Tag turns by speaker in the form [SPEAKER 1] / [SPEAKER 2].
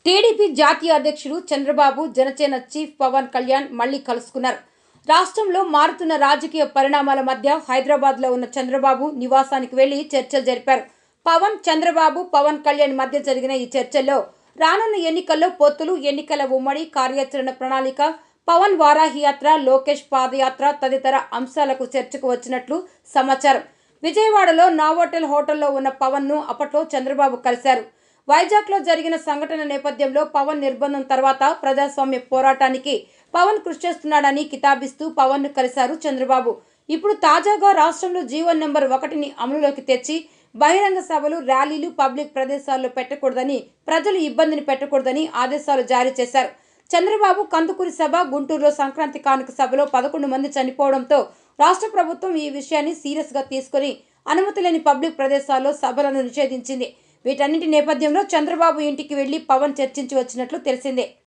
[SPEAKER 1] TDP జాతీయ అధ్యక్షుడు Chandrababu Janasena chief Pavan Kalyan మళ్లీ కలుసుకున్నారు. రాష్ట్రంలో మారుతున్న రాజకీయ పరిణామాల మధ్య హైదరాబాద్లో ఉన్న చంద్రబాబు నివాసానికి వెళ్లి చర్చలు జరిపారు. పవన్ కళ్యాణ్ మధ్య జరిగిన ఈ చర్చల్లో రానున్న ఎన్నికల్లో పొత్తులు, ఎన్నికల ఉమ్మడి కార్యాచరణ ప్రణాళిక, పవన్ వారాహి యాత్ర, లోకేష్ పాదయాత్ర తదితర అంశాలకు చర్చకు వచ్చినట్లు సమాచారం. విజయవాడలో నావోటెల్ హోటల్లో ఉన్న పవన్ ను అప్పట్లో చంద్రబాబు కలిశారు. వైజాగ్లో జరిగిన సంఘటన నేపథ్యంలో పవన్ నిర్బంధం తర్వాత ప్రజాస్వామ్య పోరాటానికి పవన్ కృషి చేస్తున్నాడని కితాబిస్తూ పవన్ ను కలిశారు చంద్రబాబు. ఇప్పుడు తాజాగా రాష్ట్రంలో జీవో నెంబర్ 1ని అమలులోకి తెచ్చి బహిరంగ సభలు, ర్యాలీలు పబ్లిక్ ప్రదేశాల్లో పెట్టకూడదని, ప్రజలు ఇబ్బందిని పెట్టకూడదని ఆదేశాలు జారీ చేశారు. చంద్రబాబు కందుకూరి సభ, గుంటూరులో సంక్రాంతి కానుక సభలో 11 మంది చనిపోవడంతో రాష్ట్ర ప్రభుత్వం ఈ విషయాన్ని సీరియస్ గా తీసుకుని అనుమతి లేని పబ్లిక్ ప్రదేశాల్లో సభలను నిషేధించింది. వీటన్నింటి నేపథ్యంలో చంద్రబాబు ఇంటికి వెళ్లి పవన్ చర్చించి వచ్చినట్లు తెలిసిందే.